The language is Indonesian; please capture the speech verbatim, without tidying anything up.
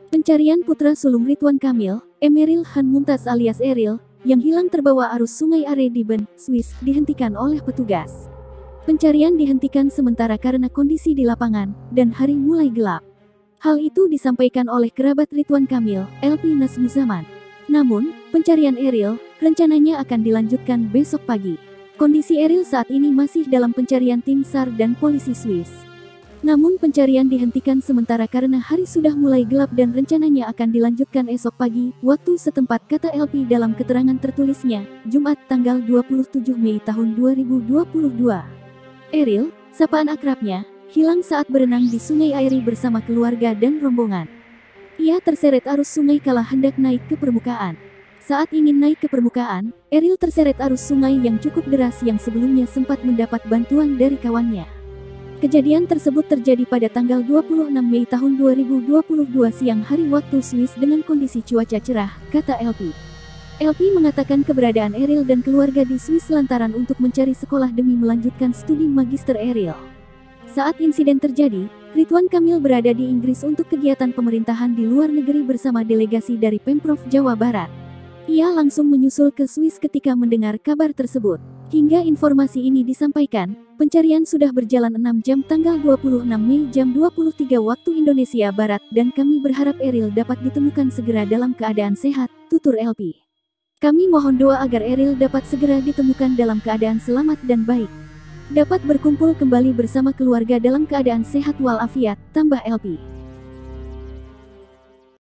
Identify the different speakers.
Speaker 1: Pencarian putra sulung Ridwan Kamil, Emeril Khan Mumtaz alias Eril, yang hilang terbawa arus Sungai Are di Bern, Swiss, dihentikan oleh petugas. Pencarian dihentikan sementara karena kondisi di lapangan, dan hari mulai gelap. Hal itu disampaikan oleh kerabat Ridwan Kamil, L P Nazmuzaman. Namun, pencarian Eril, rencananya akan dilanjutkan besok pagi. Kondisi Eril saat ini masih dalam pencarian tim SAR dan polisi Swiss. Namun pencarian dihentikan sementara karena hari sudah mulai gelap dan rencananya akan dilanjutkan esok pagi, waktu setempat, kata L P dalam keterangan tertulisnya, Jumat tanggal dua puluh tujuh Mei tahun dua ribu dua puluh dua. Eril, sapaan akrabnya, hilang saat berenang di Sungai Airi bersama keluarga dan rombongan. Ia terseret arus sungai kala hendak naik ke permukaan. Saat ingin naik ke permukaan, Eril terseret arus sungai yang cukup deras yang sebelumnya sempat mendapat bantuan dari kawannya. Kejadian tersebut terjadi pada tanggal dua puluh enam Mei tahun dua ribu dua puluh dua siang hari waktu Swiss dengan kondisi cuaca cerah, kata L P. L P mengatakan keberadaan Eril dan keluarga di Swiss lantaran untuk mencari sekolah demi melanjutkan studi magister Eril. Saat insiden terjadi, Ridwan Kamil berada di Inggris untuk kegiatan pemerintahan di luar negeri bersama delegasi dari Pemprov Jawa Barat. Ia langsung menyusul ke Swiss ketika mendengar kabar tersebut. Hingga informasi ini disampaikan, pencarian sudah berjalan enam jam tanggal dua puluh enam Mei jam dua puluh tiga waktu Indonesia Barat dan kami berharap Eril dapat ditemukan segera dalam keadaan sehat, tutur L P. Kami mohon doa agar Eril dapat segera ditemukan dalam keadaan selamat dan baik. Dapat berkumpul kembali bersama keluarga dalam keadaan sehat walafiat, tambah L P.